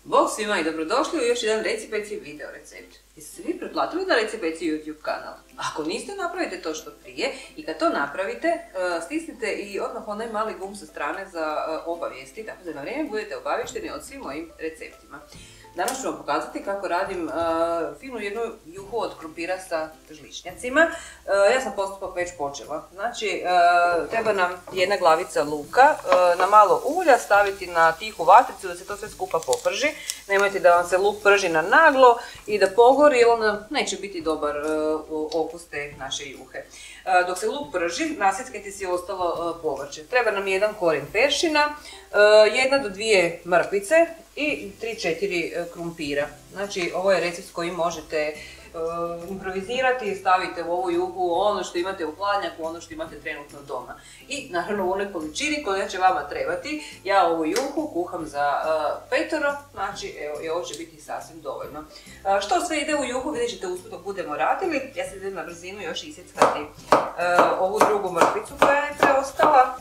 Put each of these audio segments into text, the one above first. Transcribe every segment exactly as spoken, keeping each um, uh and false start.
Bog svima i dobrodošli u još jedan Recipeci video recept. Jeste se vi pretplatili na Recipeci YouTube kanal? Ako niste, napravite to što prije i kad to napravite, stisnite i odmah onaj mali gumb sa strane za obavijesti, tako da na vrijeme budete obavješteni od svim mojim receptima. Danas ću vam pokazati kako radim uh, finu jednu juhu od krumpira sa žličnjacima. Uh, ja sam postupak već počela. Znači, uh, treba nam jedna glavica luka, uh, na malo ulja staviti na tihu vatricu da se to sve skupa poprži. Nemojte da vam se luk prži na naglo i da pogori, jer onda neće biti dobar uh, okus te naše juhe. Uh, dok se luk prži, nasjeckajte si ostalo uh, povrće. Treba nam jedan korijen peršina, uh, jedna do dvije mrkvice i tri četiri krumpira. Znači, ovo je recept koji možete uh, improvizirati i stavite u ovu juhu ono što imate u hladnjaku, ono što imate trenutno doma. I naravno u onoj količini koja će vama trebati. Ja ovu juhu kuham za uh, petoro, znači evo, i ovo će biti sasvim dovoljno. Uh, što sve ide u juhu, vidjet ćete usput dok budemo radili. Ja se idem na brzinu još isjeckati uh, ovu drugu mrkvicu koja je preostala.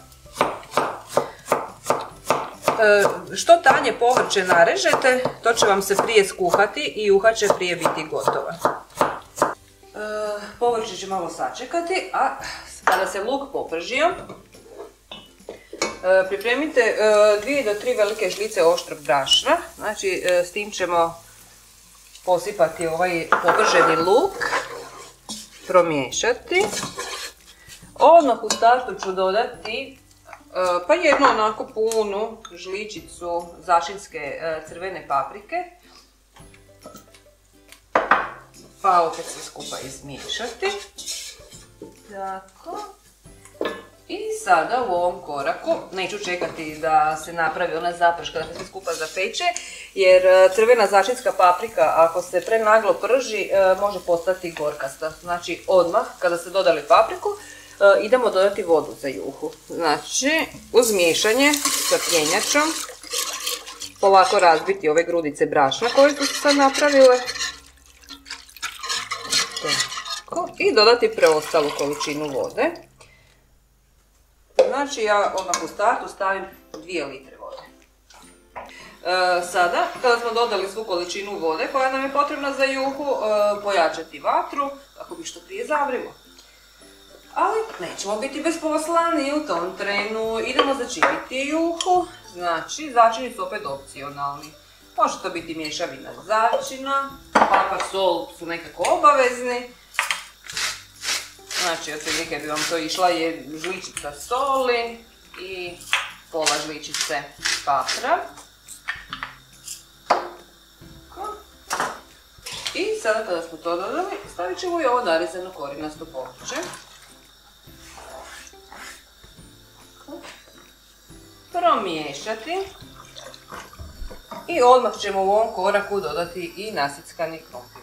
Što tanje povrće narežete, to će vam se prije skuhati i juha će prije biti gotova. Povrće će malo sačekati, a kada se luk popržio, pripremite dvije do tri velike žlice oštrog brašna. Znači, s tim ćemo posipati ovaj poprženi luk, promiješati. Odmah u startu ću dodati pa jednu onako punu žličicu zašinske crvene paprike. Pa opet sve skupa izmiješati. Tako. I sada u ovom koraku, neću čekati da se napravi ona zaprška, da se sve skupa zapeče, jer crvena zašinska paprika ako se prenaglo prži može postati gorkasta. Znači odmah kada ste dodali papriku, idemo dodati vodu za juhu. Znači, uz miješanje sa pjenjačom polako razbiti ove grudice brašna koje su se sad napravile. Tako. I dodati preostalu količinu vode. Znači, ja odmah u startu stavim dvije litre vode. E, sada, kada smo dodali svu količinu vode koja nam je potrebna za juhu, e, pojačati vatru kako bi što prije zavrilo. Ali nećemo biti bez posla ni u tom trenu. Idemo začiniti juhu. Znači, začini su opet opcionalni. Može to biti mješavina začina, papar, sol su nekako obavezni. Znači, otprilike bi vam to išla je žličica soli i pola žličice papra. I sada kada smo to dodali, stavit ćemo i ovo narezano korinasto povrće. Promiješati i odmah ćemo u ovom koraku dodati i nasjeckani krumpir.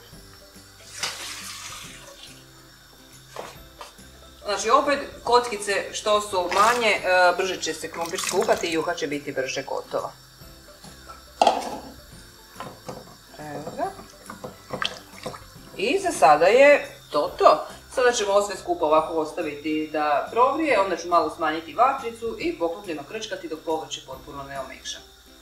Znači opet kockice što su manje, brže će se krumpir skuhati i juha će biti brže gotova. Evo ga. I za sada je to to. Sada ćemo ovo sve skupa ovako ostaviti da provrije, onda ću malo smanjiti vatricu i poklopljeno krčkati dok povrće potpuno ne omekša.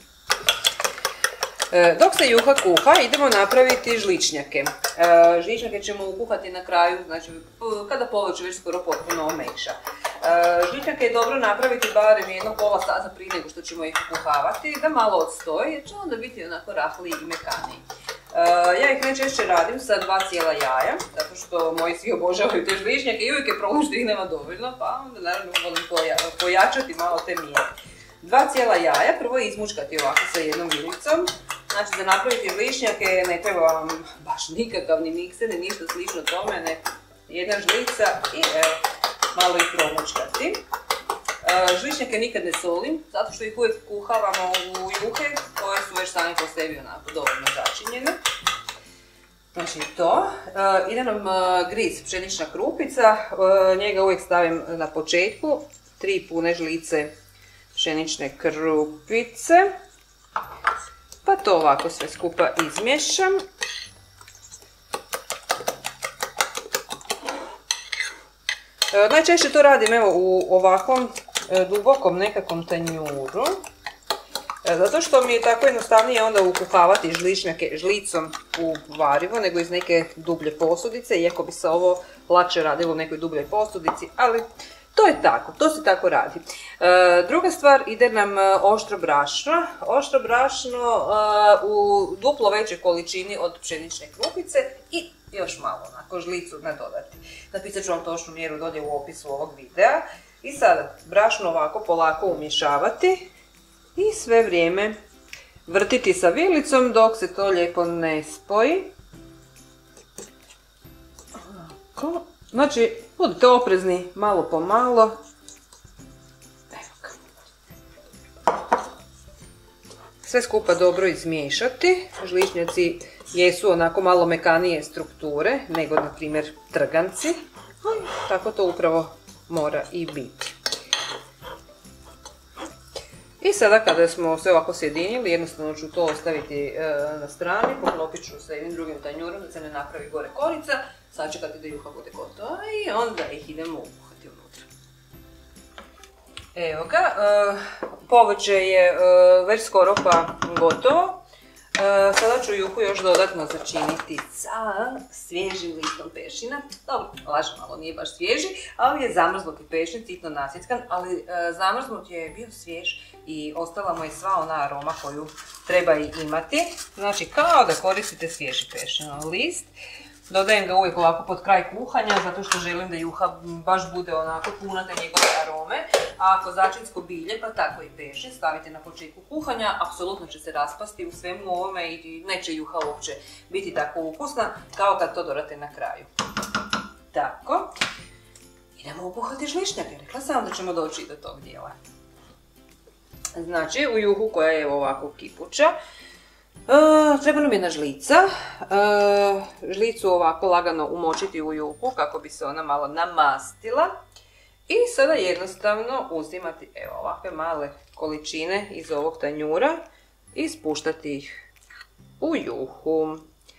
Dok se juha kuha, idemo napraviti žličnjake. Žličnjake ćemo kuhati na kraju, znači kada povrće već skoro potpuno omekša. Žličnjake je dobro napraviti barem jedno pola sata prije nego što ćemo ih kuhavati, da malo odstoji, jer će onda biti onako rahliji i mekaniji. Ja ih najčešće radim sa dva cijela jaja, zato što moji svi obožavaju te žličnjake i uvijek je problem što ih nema dovoljno, pa onda naravno volim pojačati malo te mjere. Dva cijela jaja, prvo izmučkati ovako sa jednom vilicom. Znači za napraviti žličnjake ne treba vam baš nikakav ni mikser, ni ništa slično tome, ne. Jedna žlica i evo, malo ih promučkati. Žličnjake nikad ne solim, zato što ih uvijek kuhavamo u juhe koje su već same po sebi onako dovoljno začinjene. Znači to. Ide nam griz pšenična krupica, njega uvijek stavim na početku, tri pune žlice pšenične krupice. Pa to ovako sve skupa izmiješam. Najčešće to radim evo u ovakvom dubokom nekakvom tanjuru. Zato što mi je tako jednostavnije onda ukuhavati žličnjake žlicom u varivo nego iz neke dublje posudice, iako bi se ovo lakše radilo u nekoj dubljoj posudici, ali to je tako, to se tako radi. E, druga stvar, ide nam oštro brašno. Oštro brašno e, u duplo većoj količini od pšenične krupice i još malo onako žlicu nadodati. Napisat ću vam točnu mjeru dolje u opisu ovog videa. I sada brašno ovako polako umješavati i sve vrijeme vrtiti sa vilicom dok se to lijepo ne spoji. Ovako. Znači, budite oprezni malo po malo. Evo ga. Sve skupa dobro izmiješati. Žličnjaci jesu onako malo mekanije strukture nego, na primjer, trganci. Tako to upravo mora i biti. I sada kada smo sve ovako sjedinili, jednostavno ću to ostaviti e, na strani, poklopit ću sa jednim drugim tanjurom da se ne napravi gore korica, sačekati da juha bude gotova i onda ih idemo ukuhati unutra. Evo ga, e, povrće je e, već skoro pa gotovo. E, sada ću juhu još dodatno začiniti sa svježim listom pešina. Dobro, lažem, malo nije baš svježi, ali je zamrznuti pešin, sitno nasjeckan, ali e, zamrznut je bio svjež i ostala mu je sva ona aroma koju treba i imati. Znači, kao da koristite svježi pešinov list. Dodajem ga uvijek ovako pod kraj kuhanja, zato što želim da juha baš bude onako puna te njegove arome. A ako začinsko bilje, pa tako i pešin, stavite na početku kuhanja, apsolutno će se raspasti u svemu ovome i neće juha uopće biti tako ukusna, kao kad to dodate na kraju. Tako. Idemo ukuhati žličnjake, rekla sam da ćemo doći do tog dijela. Znači, u juhu koja je ovako kipuća, Uh, treba nam jedna žlica, uh, žlicu ovako lagano umočiti u juhu kako bi se ona malo namastila i sada jednostavno uzimati evo ovakve male količine iz ovog tanjura i spuštati ih u juhu.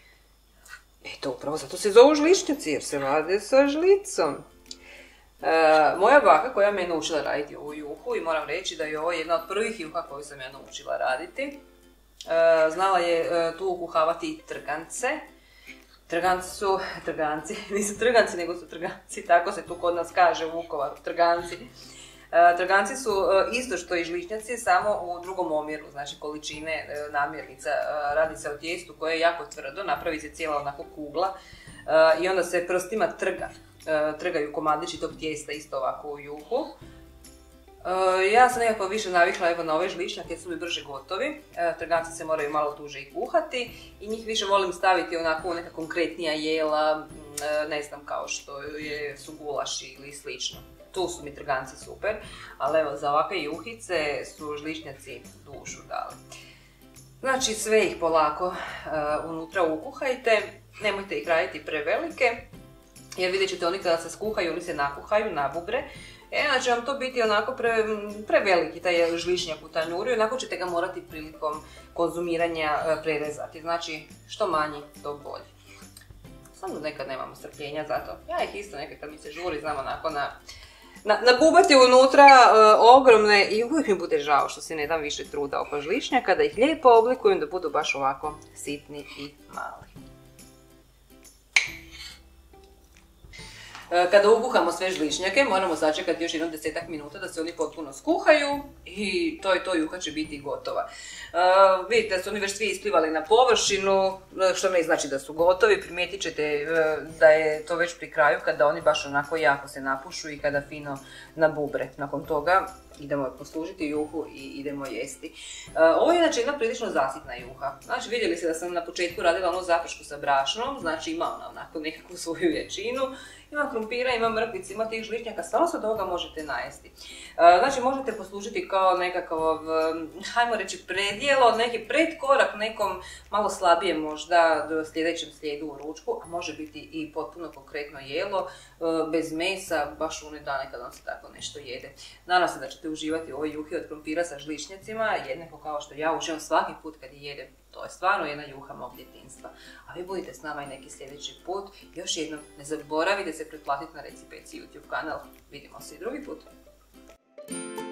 Eto, upravo zato se zovu žličnjaci jer se rade sa žlicom. Uh, moja baka koja me je naučila raditi ovu juhu i moram reći da je ovo jedna od prvih juha koju sam ja naučila raditi. Znala je tu ukuhavati i trgance. Trganci su, trganci, nisu trganci nego su trganci, tako se tu kod nas kaže u Vukovaru, trganci. Trganci su isto što i žličnjaci, samo u drugom omjeru, znači količine namirnica. Radi se o tijestu koje je jako tvrdo, napravi se cijela onako kugla i onda se prstima trga. Trgaju komadići tog tijesta isto ovako u juhu. Uh, ja sam nekako više navikla evo na ove žličnjake jer su mi brže gotovi. Uh, trganci se moraju malo duže i kuhati i njih više volim staviti onako u neka konkretnija jela, uh, ne znam, kao što je, su gulaši ili slično. Tu su mi trganci super, ali evo za ovakve juhice su žličnjaci dušu dali. Znači sve ih polako uh, unutra ukuhajte, nemojte ih raditi prevelike jer vidjet ćete oni kada se skuhaju, oni se nakuhaju, nabubre. E, znači vam to biti onako pre, preveliki taj žličnjak u tanjuru i onako ćete ga morati prilikom konzumiranja prerezati. Znači, što manji, to bolje. Samo nekad nemamo strpljenja za to. Ja ih isto nekad kad mi se žuri, znam onako na, na, nabubati unutra e, ogromne i uvijek mi bude žao što si ne dam više truda oko žličnjaka, da ih lijepo oblikujem da budu baš ovako sitni i mali. Kada ukuhamo sve žličnjake, moramo sačekati još jedno desetak minuta da se oni potpuno skuhaju i to je to, juha će biti gotova. Uh, vidite da su oni već svi isplivali na površinu, što ne znači da su gotovi. Primijetit ćete uh, da je to već pri kraju kada oni baš onako jako se napušu i kada fino nabubre. Nakon toga idemo poslužiti juhu i idemo jesti. Uh, ovo je inače jedna prilično zasitna juha. Znači vidjeli ste da sam na početku radila onu zapršku sa brašnom, znači ima ona onako nekakvu svoju jačinu. Ima krumpira, ima mrkvice, ima tih žličnjaka, stvarno se od ovoga možete najesti. Znači možete poslužiti kao nekakav, hajmo reći, predjelo, neki predkorak nekom malo slabije možda sljedećem slijedu u ručku, a može biti i potpuno konkretno jelo, bez mesa, baš u one dane kada vam se tako nešto jede. Nadam se da ćete uživati u ovoj juhi od krumpira sa žličnjacima, jednako kao što ja uživam svaki put kad je jedem. To je stvarno jedna juha mog djetinjstva. A vi budite s nama i neki sljedeći put. Još jednom, ne zaboravite se pretplatiti na Reci Peci YouTube kanal. Vidimo se i drugi put.